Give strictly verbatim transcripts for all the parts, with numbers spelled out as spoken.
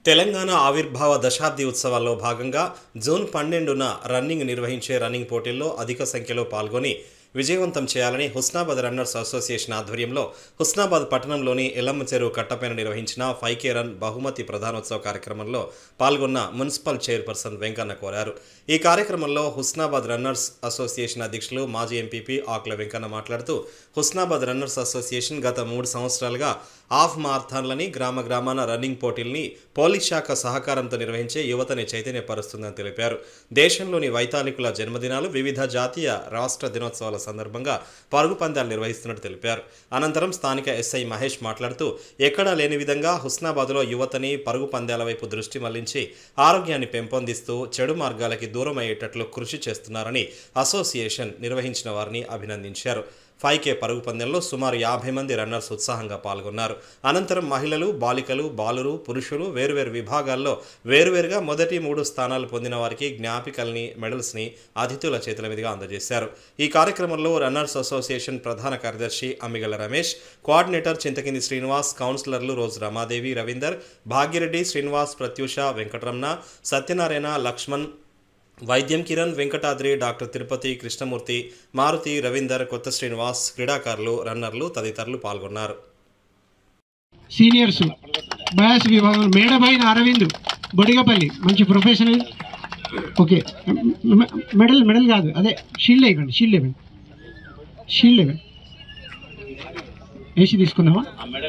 తెలంగాణ ఆవిర్భావ దశాబ్ది ఉత్సవాల్లో భాగంగా జూన్ పన్నెండున రన్నింగ్ నిర్వహించే రన్నింగ్ పోటీల్లో అధిక సంఖ్యలో పాల్గొని విజయవంతం చేయాలని హుస్నాబాద్ రన్నర్స్ అసోసియేషన్ ఆధ్వర్యంలో హుస్నాబాద్ పట్టణంలోని ఎల్లమ్మ చెరువు కట్టపైన నిర్వహించిన ఫైవ్ కే రన్ బహుమతి ప్రధానోత్సవ కార్యక్రమంలో పాల్గొన్న మున్సిపల్ చైర్పర్సన్ వెంకన్న కోరారు. ఈ కార్యక్రమంలో హుస్నాబాద్ రన్నర్స్ అసోసియేషన్ అధ్యక్షులు మాజీ ఎంపీపీ ఆకుల వెంకన్న మాట్లాడుతూ హుస్నాబాద్ రన్నర్స్ అసోసియేషన్ గత మూడు సంవత్సరాలుగా హాఫ్ మారథాన్లని గ్రామ గ్రామాన రన్నింగ్ పోటీల్ని పోలీస్ శాఖ సహకారంతో నిర్వహించే యువతని చైతన్యపరుస్తుందని తెలిపారు. దేశంలోని వైతాళికుల జన్మదినాలు, వివిధ జాతీయ రాష్ట్ర దినోత్సవాల సందర్భంగా పరుగు పందాలు నిర్వహిస్తున్నట్టు తెలిపారు. అనంతరం స్థానిక ఎస్ఐ మహేష్ మాట్లాడుతూ ఎక్కడా లేని విధంగా హుస్నాబాద్లో యువతని పరుగు పందాల వైపు దృష్టి మళ్లించి ఆరోగ్యాన్ని పెంపొందిస్తూ చెడు మార్గాలకి దూరం అయ్యేటట్లు కృషి చేస్తున్నారని అసోసియేషన్ నిర్వహించిన వారిని అభినందించారు. ఫైవ్ కే పరుగు పందెంలో సుమారు యాభై మంది రన్నర్స్ ఉత్సాహంగా పాల్గొన్నారు. అనంతరం మహిళలు, బాలికలు, బాలురు, పురుషులు వేరువేరు విభాగాల్లో వేరువేరుగా మొదటి మూడు స్థానాలు పొందిన వారికి జ్ఞాపికల్ని, మెడల్స్ని అతిథుల చేతుల మీదుగా అందజేశారు. ఈ కార్యక్రమంలో రన్నర్స్ అసోసియేషన్ ప్రధాన కార్యదర్శి అమ్మిగల రమేష్, కోఆర్డినేటర్ చింతకింది శ్రీనివాస్, కౌన్సిలర్లు రోజు రమాదేవి, రవీందర్, భాగ్యరెడ్డి, శ్రీనివాస్, ప్రత్యూష, వెంకటరమణ, సత్యనారాయణ, లక్ష్మణ్, వైద్యం కిరణ్, వెంకటాద్రి, డాక్టర్ తిరుపతి, కృష్ణమూర్తి, మారుతి, రవీందర్, కొత్త శ్రీనివాస్, క్రీడాకారులు, రన్నర్లు తదితరులు పాల్గొన్నారు. సీనియర్స్ బయాస్ విభాగం మేడబైన అరవింద్ బొడిగపల్లి మంచి ప్రొఫెషనల్. ఓకే, మెడల్ మెడల్ కాదు, అదే షీల్డ్ ఇవ్వండి, షీల్డ్ ఇవ్వండి, షీల్డ్ ఇవ్వండి. ఏసీ తీసుకుందామా?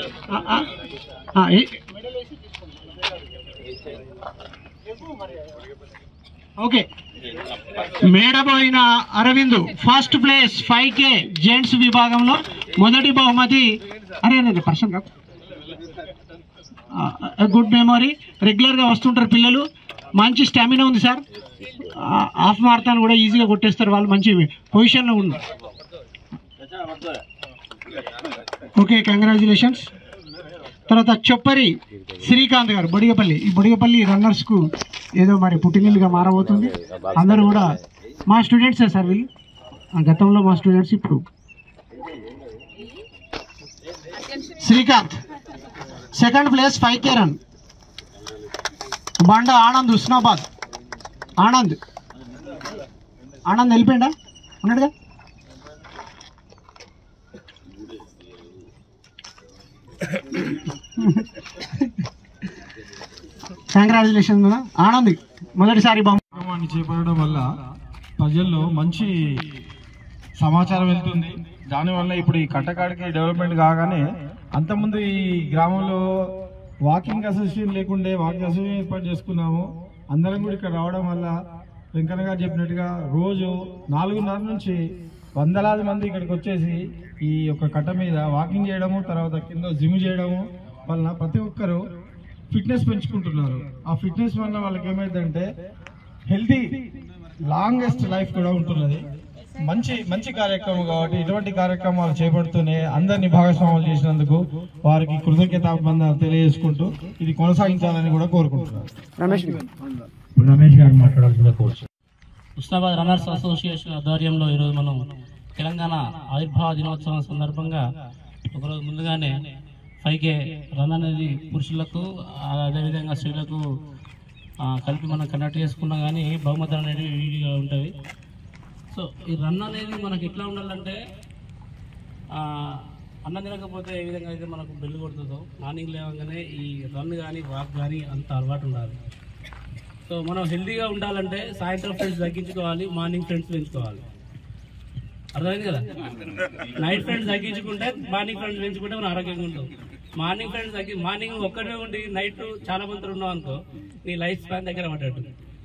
Okay, Medaboina Aravind first place five K gents విభాగంలో మొదటి బహుమతి. అరే అదే పర్సన్ కాదు, గుడ్ మెమరీ, రెగ్యులర్గా వస్తుంటారు పిల్లలు, మంచి స్టామినా ఉంది సార్. హాఫ్ మారథాన్ కూడా ఈజీగా కొట్టేస్తారు వాళ్ళు, మంచి పొజిషన్లో ఉన్నారు. Okay, congratulations. తర్వాత చొప్పరి శ్రీకాంత్ గారు బొడిగపల్లి. ఈ బొడిగపల్లి రన్నర్స్కు ఏదో మరి పుట్టినిల్లుగా మారబోతుంది. అందరూ కూడా మా స్టూడెంట్సే సార్ వీళ్ళు, గతంలో మా స్టూడెంట్స్, ఇప్పుడు Srikanth. Second place five K run Banda Anand, Husnabad. Anand Anand వెళ్ళిపోయిందా? ఉన్నాడుగా. కంగ్రాచులేషన్ ఆనంద్, మొదటిసారి కార్యక్రమాన్ని చేపట్టడం వల్ల ప్రజల్లో మంచి సమాచారం వెళ్తుంది. దానివల్ల ఇప్పుడు ఈ కట్టకాడికి డెవలప్మెంట్ కాగానే అంతకుముందు ఈ గ్రామంలో వాకింగ్ అసోసియేషన్ లేకుండే వాకింగ్ అసోసియేషన్ ఏర్పాటు చేసుకున్నాము. అందరం కూడా ఇక్కడ రావడం వల్ల వెంకన్న గారు చెప్పినట్టుగా రోజు నాలుగున్నర నుంచి వందలాది మంది ఇక్కడికి వచ్చేసి ఈ యొక్క కట్ట మీద వాకింగ్ చేయడము, తర్వాత కింద జిమ్ చేయడము వలన ప్రతి ఒక్కరు ఫిట్నెస్ పెంచుకుంటున్నారు. ఆ ఫిట్నెస్ వల్ల వాళ్ళకి ఏమైందంటే హెల్తీ లాంగెస్ట్ లైఫ్ కూడా ఉంటున్నది. మంచి మంచి కార్యక్రమం కాబట్టి ఇటువంటి కార్యక్రమాలు చేపడుతూనే అందరినీ భాగస్వాములు చేసినందుకు వారికి కృతజ్ఞతాబంధాలు తెలియజేసుకుంటూ ఇది కొనసాగించాలని కూడా కోరుకుంటున్నారు. రమేష్ రమేష్ గారు మాట్లాడాల్సిందిగా కోరుచు. హుస్నాబాద్ రన్నర్స్ అసోసియేషన్ ఆధ్వర్యంలో ఈరోజు మనం తెలంగాణ ఆవిర్భావ దినోత్సవం సందర్భంగా ఒకరోజు ముందుగానే ఫైవ్ కే రన్ అనేది పురుషులకు అదేవిధంగా స్త్రీలకు కలిపి మనం కండక్ట్ చేసుకున్నాం. కానీ బహుమతులు అనేవి విడిగా ఉంటాయి. సో ఈ రన్ అనేది మనకి ఎట్లా ఉండాలంటే, అన్నం తినకపోతే ఏ విధంగా అయితే మనకు బెల్లు కొడుతుందో మార్నింగ్ లేవగానే ఈ రన్ కానీ వాక్ కానీ అంత అలవాటు ఉండాలి. సో మనం హెల్తీగా ఉండాలంటే సాయంత్రం ఫ్రెండ్స్ తగ్గించుకోవాలి, మార్నింగ్ ఫ్రెండ్స్ పెంచుకోవాలి. అర్థమైంది కదా? నైట్ ఫ్రెండ్స్ తగ్గించుకుంటే మార్నింగ్ ఫ్రెండ్స్ పెంచుకుంటే మనం ఆరోగ్యంగా ఉంటాం. మార్నింగ్ ఫ్రెండ్స్ తగ్గి మార్నింగ్ ఒక్కడే ఉండి నైట్ చాలా మంది ఉన్నావు అనుకో, నీ లైఫ్ స్పాన్ దగ్గర పడ్డట్టు.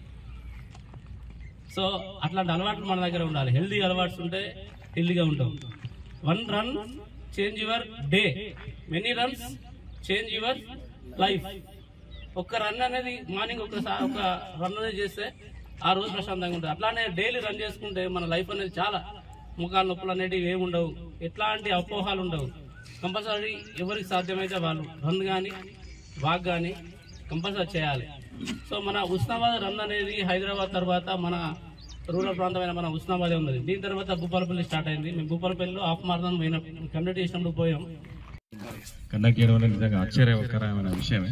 సో అట్లాంటి అలవాట్లు మన దగ్గర ఉండాలి. హెల్తీ అలవాట్స్ ఉంటే హెల్తీగా ఉంటాం. One run change your day, many runs change your life. ఒక్క రన్ అనేది మార్నింగ్ ఒకసారి ఒక రన్ అనేది చేస్తే ఆ రోజు ప్రశాంతంగా ఉంటుంది. అట్లానే డైలీ రన్ చేసుకుంటే మన లైఫ్ అనేది చాలా ముఖాల నొప్పులు అనేటివి ఏమి ఉండవు, ఎట్లాంటి అపోహాలు ఉండవు. కంపల్సరీ ఎవరికి సాధ్యమైతే వాళ్ళు రన్ కానీ వాక్ కానీ కంపల్సరీ చేయాలి. సో మన హుస్నాబాద్ రన్ అనేది హైదరాబాద్ తర్వాత మన రూరల్ ప్రాంతమైన మన హుస్నాబాదే ఉన్నది. దీని తర్వాత భూపాలపల్లి స్టార్ట్ అయింది. మేము భూపాలపల్లిలో హాఫ్ మారథాన్ పోయిన కండక్ట్ చేసినప్పుడు పోయాం. కండక్ట్ చేయడం అనేది నిజంగా ఆశ్చర్యకరమైన విషయమే.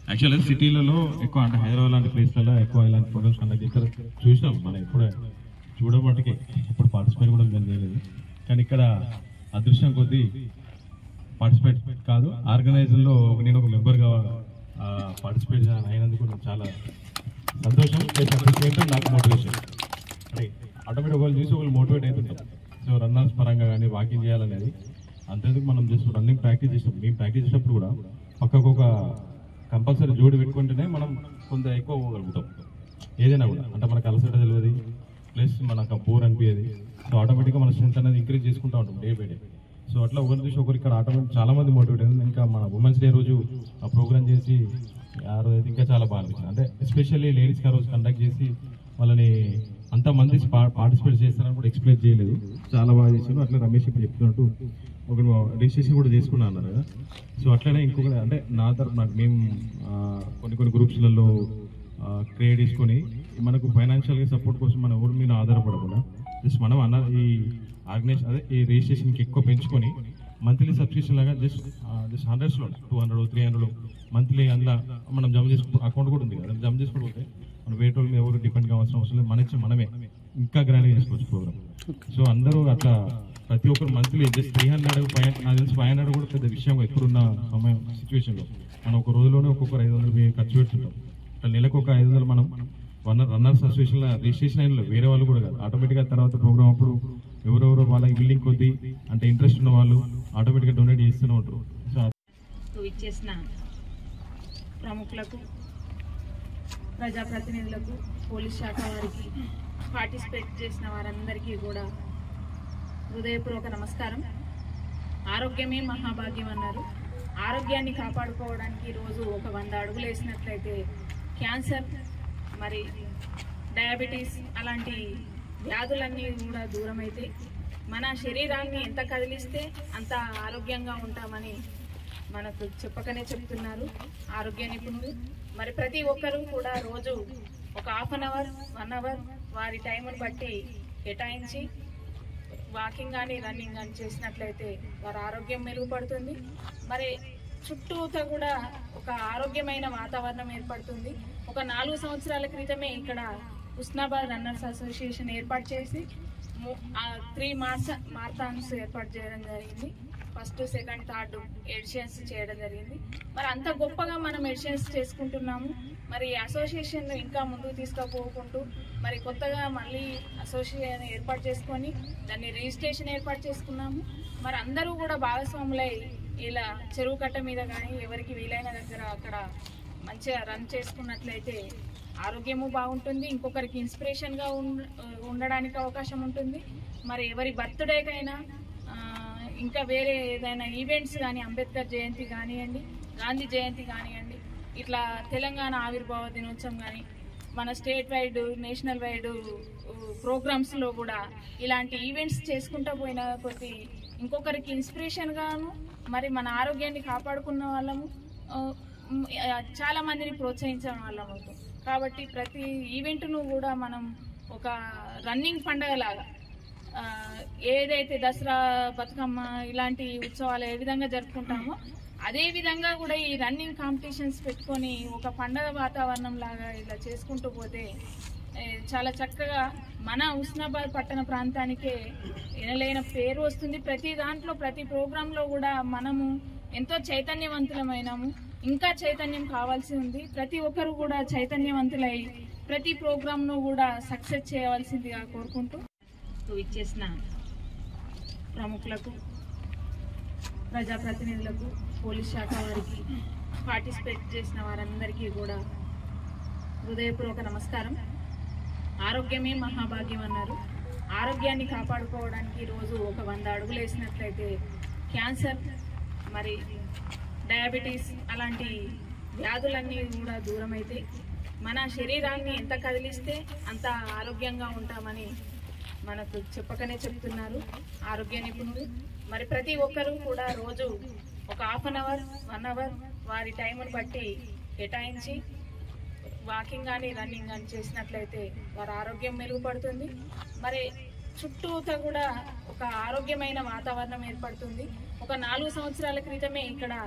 యాక్చువల్గా సిటీలలో ఎక్కువ అంటే హైదరాబాద్ లాంటి ప్లేస్లలో ఎక్కువ ఇలాంటి ప్రోగ్రామ్స్ కండక్ట్ చేస్తారు. చూసినాం మనం ఎప్పుడే చూడబట్టికే ఇప్పుడు పార్టిసిపేట్ కూడా మేము చేయలేదు. కానీ ఇక్కడ అదృష్టం కొద్దీ పార్టిసిపేట్ కాదు ఆర్గనైజర్లో నేను ఒక మెంబర్గా పార్టిసిపేట్ అయినందుకు నాకు చాలా సంతోషం. నాకు మోటివేషన్ అంటే ఆటోమేటిక్ ఒకళ్ళు చూసి ఒకళ్ళు మోటివేట్ అవుతుంటాం. సో రన్నర్స్ పరంగా కానీ వాకింగ్ చేయాలనేది అంతేందుకు మనం జస్ట్ రన్నింగ్ ప్రాక్టీస్ చేసినప్పుడు మేము ప్రాక్టీస్ చేసినప్పుడు కూడా పక్కకు ఒక కంపల్సరీ జోడి పెట్టుకుంటేనే మనం కొంత ఎక్కువ పోగలుగుతాం ఏదైనా కూడా. అంటే మనకు అలసట తెలియదు ప్లస్ మనకు బోర్ అనిపించేది. సో ఆటోమేటిక్గా మన స్ట్రెంత్ అనేది ఇంక్రీజ్ చేసుకుంటూ ఉంటాం డే బై డే. సో అట్లా ఒకరి చూసి ఒకరు ఇక్కడ ఆటోమేటిక్ చాలా మంది మోటివేట్ అయింది. ఇంకా మన ఉమెన్స్ డే రోజు ఆ ప్రోగ్రామ్ చేసి ఆ రోజు అయితే ఇంకా చాలా బాగా అనిపించింది. అంటే ఎస్పెషల్లీ లేడీస్కి ఆ రోజు కండక్ట్ చేసి వాళ్ళని అంతమంది పార్టిసిపేట్ చేస్తారని కూడా ఎక్స్ప్లెయిన్ చేయలేదు. చాలా బాగా చేశారు. అట్లా రమేష్ ఇప్పుడు చెప్తున్నట్టు ఒక రిజిస్ట్రేషన్ కూడా చేసుకున్నా అన్నారు కదా. సో అట్లనే ఇంకొక అంటే నా తరఫు నాకు మేము కొన్ని కొన్ని గ్రూప్స్లలో క్రియేట్ చేసుకొని మనకు ఫైనాన్షియల్గా సపోర్ట్ కోసం మన ఊరి మీద ఆధారపడకుండా జస్ట్ మనం అన్న ఈ ఆర్గనైజ్ అదే ఈ రిజిస్ట్రేషన్కి ఎక్కువ పెంచుకొని మంత్లీ సబ్స్క్రిప్షన్ లాగా జస్ట్ జస్ట్ హండ్రెడ్స్లో two hundred three hundred monthly అందులో మనం జమ చేసుకు అకౌంట్ కూడా ఉంది కదా జమ చేసుకోకపోతే మన వేరే వాళ్ళు ఎవరు డిపెండ్ కావాల్సిన అవసరం లేదు. మన మనమే ఇంకా గ్రాండ్గా చేసుకోవచ్చు ప్రోగ్రామ్. సో అందరూ అట్లా ప్రతి ఒక్కరు monthly just three hundred five నాకు తెలిసి ఫైవ్ హండ్రెడ్ కూడా పెద్ద విషయం ఎప్పుడున్న సమయం సిచ్యువేషన్లో మనం ఒక రోజులోనే ఒక్కొక్కరు ఐదు వందలు ఖర్చు పెడుతుంటాం. అట్లా నెలకు ఒక ఐదు వందలు మనం వన్ రన్నర్స్ అసోసియేషన్లో రిజిస్ట్రేషన్ అయిన వేరే వాళ్ళు కూడా కాదు ఆటోమేటిక్గా తర్వాత ప్రోగ్రామ్ అప్పుడు ఎవరెవరో వాళ్ళకి బిల్డింగ్ కొద్దీ అంటే ఇంట్రెస్ట్ ఉన్న వాళ్ళు ఆటోమేటిక్గా డొనేట్ చేస్తూనే ఉంటారు. సో ఇచ్చేసిన ప్రముఖులకు ప్రజాప్రతినిధులకు పోలీస్ శాఖ వారికి పార్టిసిపేట్ చేసిన వారందరికీ కూడా హృదయపూర్వక నమస్కారం. ఆరోగ్యమే మహాభాగ్యం అన్నారు. ఆరోగ్యాన్ని కాపాడుకోవడానికి రోజు ఒక వంద అడుగులు వేసినట్లయితే క్యాన్సర్ మరి డయాబెటీస్ అలాంటి వ్యాధులన్నీ కూడా దూరం అయితే మన శరీరాన్ని ఎంత కదిలిస్తే అంత ఆరోగ్యంగా ఉంటామని మనకు చెప్పకనే చెప్తున్నారు ఆరోగ్య నిపుణులు. మరి ప్రతి ఒక్కరూ కూడా రోజు ఒక half an hour one hour వారి టైంను బట్టి కేటాయించి వాకింగ్ కానీ రన్నింగ్ కానీ చేసినట్లయితే వారి ఆరోగ్యం మెరుగుపడుతుంది. మరి చుట్టూతో కూడా ఒక ఆరోగ్యమైన వాతావరణం ఏర్పడుతుంది. ఒక నాలుగు సంవత్సరాల క్రితమే ఇక్కడ హుస్నాబాద్ రన్నర్స్ అసోసియేషన్ ఏర్పాటు చేసి త్రీ మార్స మారథాన్స్ ఏర్పాటు చేయడం జరిగింది. ఫస్ట్ సెకండ్ థర్డ్ ఎడిషన్స్ చేయడం జరిగింది. మరి అంత గొప్పగా మనం ఎడిషన్స్ చేసుకుంటున్నాము. మరి అసోసియేషన్ ఇంకా ముందుకు తీసుకుపోకుంటూ మరి కొత్తగా మళ్ళీ అసోసియేషన్ ఏర్పాటు చేసుకొని దాన్ని రిజిస్ట్రేషన్ ఏర్పాటు చేసుకున్నాము. మరి అందరూ కూడా భాగస్వాములై ఇలా చెరువు కట్ట మీద కానీ ఎవరికి వీలైన దగ్గర అక్కడ మంచిగా రన్ చేసుకున్నట్లయితే ఆరోగ్యము బాగుంటుంది. ఇంకొకరికి ఇన్స్పిరేషన్గా ఉండడానికి అవకాశం ఉంటుంది. మరి ఎవరి బర్త్డేకైనా ఇంకా వేరే ఏదైనా ఈవెంట్స్ కానీ అంబేద్కర్ జయంతి కానివ్వండి గాంధీ జయంతి కానివ్వండి ఇట్లా తెలంగాణ ఆవిర్భావ దినోత్సవం కానీ మన స్టేట్ వైడ్ నేషనల్ వైడ్ ప్రోగ్రామ్స్లో కూడా ఇలాంటి ఈవెంట్స్ చేసుకుంటూ పోయిన కొద్ది ఇంకొకరికి ఇన్స్పిరేషన్గాను మరి మన ఆరోగ్యాన్ని కాపాడుకున్న వాళ్ళము చాలా మందిని ప్రోత్సహించిన వాళ్ళం అవుతాం. కాబట్టి ప్రతి ఈవెంట్ను కూడా మనం ఒక రన్నింగ్ పండుగ లాగా ఏదైతే దసరా బతుకమ్మ ఇలాంటి ఉత్సవాలు ఏ విధంగా జరుపుకుంటామో అదే విధంగా కూడా ఈ రన్నింగ్ కాంపిటీషన్స్ పెట్టుకొని ఒక పండగ వాతావరణం లాగా ఇలా చేసుకుంటూ పోతే చాలా చక్కగా మన హుస్నాబాద్ పట్టణ ప్రాంతానికే ఎనలేన పేరు వస్తుంది. ప్రతి దాంట్లో ప్రతి ప్రోగ్రాంలో కూడా మనము ఎంతో చైతన్యవంతులమైనాము. ఇంకా చైతన్యం కావాల్సి ఉంది. ప్రతి ఒక్కరు కూడా చైతన్యవంతులై ప్రతి ప్రోగ్రాంను కూడా సక్సెస్ చేయవలసిందిగా కోరుకుంటూ ఇచ్చేసిన ప్రముఖులకు ప్రజాప్రతినిధులకు పోలీస్ శాఖ వారికి పార్టిసిపేట్ చేసిన వారందరికీ కూడా హృదయపూర్వక నమస్కారం. ఆరోగ్యమే మహాభాగ్యం అన్నారు. ఆరోగ్యాన్ని కాపాడుకోవడానికి రోజు ఒక వంద అడుగులు వేసినట్లయితే క్యాన్సర్ మరి డయాబెటీస్ అలాంటి వ్యాధులన్నీ కూడా దూరం అయితే మన శరీరాన్ని ఎంత కదిలిస్తే అంత ఆరోగ్యంగా ఉంటామని మనకు చెప్పకనే చెప్తున్నారు ఆరోగ్య నిపుణులు. మరి ప్రతి ఒక్కరూ కూడా రోజు ఒక half an hour one hour వారి టైంను బట్టి కేటాయించి వాకింగ్ కానీ రన్నింగ్ కానీ చేసినట్లయితే వారి ఆరోగ్యం మెరుగుపడుతుంది. మరి చుట్టూతో కూడా ఒక ఆరోగ్యమైన వాతావరణం ఏర్పడుతుంది. ఒక నాలుగు సంవత్సరాల క్రితమే ఇక్కడ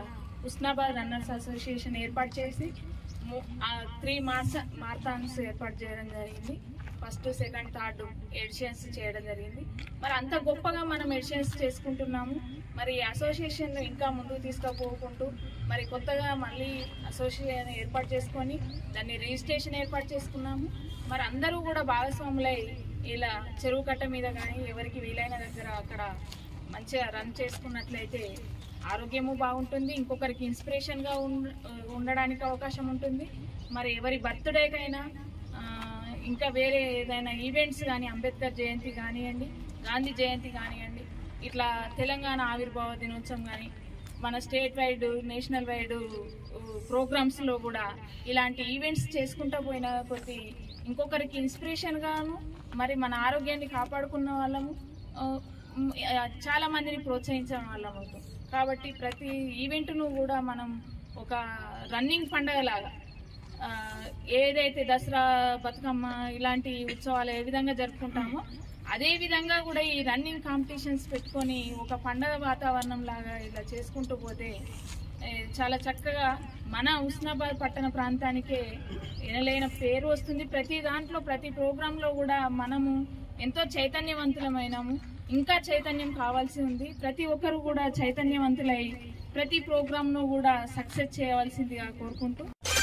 హుస్నాబాద్ రన్నర్స్ అసోసియేషన్ ఏర్పాటు చేసి త్రీ మార్చ మారథాన్స్ ఏర్పాటు చేయడం జరిగింది. ఫస్ట్, సెకండ్, థర్డ్ ఎడిషన్స్ చేయడం జరిగింది. మరి అంత గొప్పగా మనం ఎడిషన్స్ చేసుకుంటున్నాము. మరి అసోసియేషన్ ఇంకా ముందుకు తీసుకుపోకుంటూ మరి కొత్తగా మళ్ళీ అసోసియేషన్ ఏర్పాటు చేసుకొని దాన్ని రిజిస్ట్రేషన్ ఏర్పాటు చేసుకున్నాము. మరి అందరూ కూడా భాగస్వాములై ఇలా చెరువు కట్ట మీద కానీ ఎవరికి వీలైన దగ్గర అక్కడ మంచిగా రన్ చేసుకున్నట్లయితే ఆరోగ్యము బాగుంటుంది, ఇంకొకరికి ఇన్స్పిరేషన్గా ఉండడానికి అవకాశం ఉంటుంది. మరి ఎవరి బర్త్డేకైనా ఇంకా వేరే ఏదైనా ఈవెంట్స్ కానీ, అంబేద్కర్ జయంతి కానివ్వండి, గాంధీ జయంతి కానివ్వండి, ఇట్లా తెలంగాణ ఆవిర్భావ దినోత్సవం కానీ, మన స్టేట్ వైడ్, నేషనల్ వైడ్ ప్రోగ్రామ్స్లో కూడా ఇలాంటి ఈవెంట్స్ చేసుకుంటూ పోయిన కొద్ది ఇంకొకరికి ఇన్స్పిరేషన్గాను మరి మన ఆరోగ్యాన్ని కాపాడుకున్న వాళ్ళము, చాలా మందిని ప్రోత్సహించిన వాళ్ళం అవుతాం. కాబట్టి ప్రతి ఈవెంట్ను కూడా మనం ఒక రన్నింగ్ పండగ లాగా ఏదైతే దసరా, బతుకమ్మ ఇలాంటి ఉత్సవాలు ఏ విధంగా జరుపుకుంటామో అదే విధంగా కూడా ఈ రన్నింగ్ కాంపిటీషన్స్ పెట్టుకొని ఒక పండగ వాతావరణం లాగా ఇలా చేసుకుంటూ పోతే చాలా చక్కగా మన హుస్నాబాద్ పట్టణ ప్రాంతానికే ఎనలేని పేరు వస్తుంది. ప్రతి దాంట్లో, ప్రతి ప్రోగ్రాంలో కూడా మనము ఎంతో చైతన్యవంతులమైనాము. ఇంకా చైతన్యం కావాల్సి ఉంది. ప్రతి ఒక్కరు కూడా చైతన్యవంతులై ప్రతి ప్రోగ్రాంను కూడా సక్సెస్ చేయవలసిందిగా కోరుకుంటూ